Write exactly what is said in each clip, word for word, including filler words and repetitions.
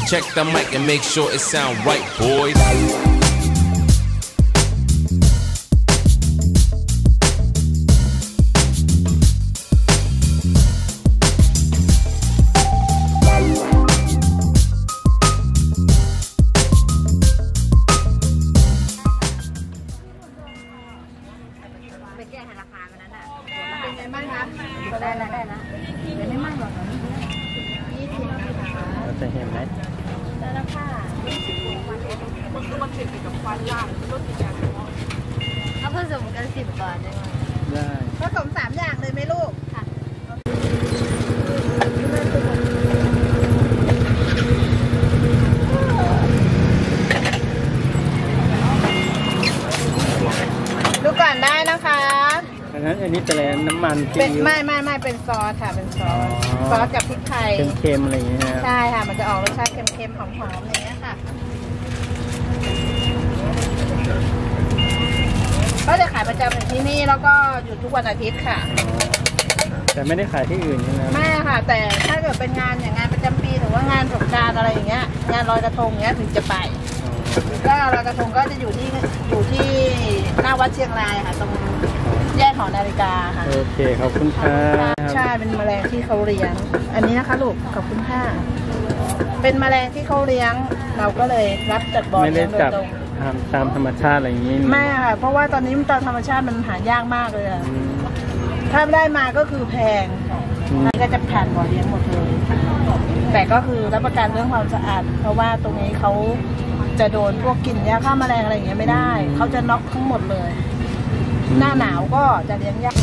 Check the mic and make sure it sound right, boys. ไปแก้ธนาคารวันนั้นอ่ะเป็นไงบ้างคะได้แล้วได้แล้วเดี๋ยวไม่มั่งหรอกยี่สิบเราจะเห็นไหมได้แล้วค่ะมันคือมันติดกับควันล่างรถติดอย่างเอาผสมกันสิบบาทได้ไหมได้ผสมสามอย่างเลยไหมลูกค่ะดูก่อนได้นะคะอันนั้นอันนี้เป็นอะไรน้ำมันเป็นไม่ไม่ไม่เป็นซอสค่ะเป็นซอสซอสกับพริกไทยเค็มๆอะไรอย่างเงี้ยใช่ค่ะมันจะออกรสชาติเค็มๆหอมๆอย่างเงี้ยค่ะก็จะขายประจำอยู่ที่นี่แล้วก็อยู่ทุกวันอาทิตย์ค่ะแต่ไม่ได้ขายที่อื่นใช่ไหมไม่ค่ะแต่ถ้าเกิดเป็นงานอย่างงานประจำปีหรือว่างานสงกรานต์อะไรอย่างเงี้ยงานลอยกระทงเงี้ยถึงจะไปก็ลอยกระทงก็จะอยู่ที่อยู่ที่หน้าวัดเชียงรายค่ะตรงแยกหอนาฬิกาค่ะโอเคขอบคุณค่ะใช่เป็นแมลงที่เขาเลี้ยงอันนี้นะคะลูกขอบคุณค่ะเป็นแมลงที่เขาเลี้ยงเราก็เลยรับจัดบ่อเลี้ยงโดยตรงตามธรรมชาติอะไรอย่างนี้ไม่ค่ะเพราะว่าตอนนี้ตามธรรมชาติมันหายากมากเลยถ้าได้มาก็คือแพงมันก็จะผ่านบ่อเลี้ยงหมดเลยแต่ก็คือรับประกันเรื่องความสะอาดเพราะว่าตรงนี้เขาจะโดนพวกกลิ่นยาฆ่าแมลงอะไรอย่างเงี้ยไม่ได้เขาจะน็อกทั้งหมดเลยหน้าหนาวก็จะเลี้ยงยาก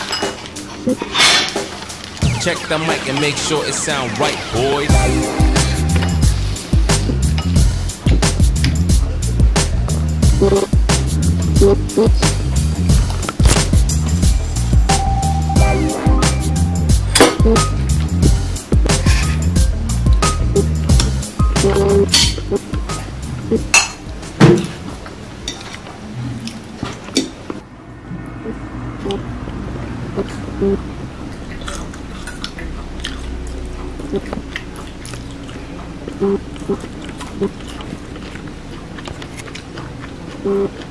Check the mic and make sure it sound right, boys. Mm-hmm.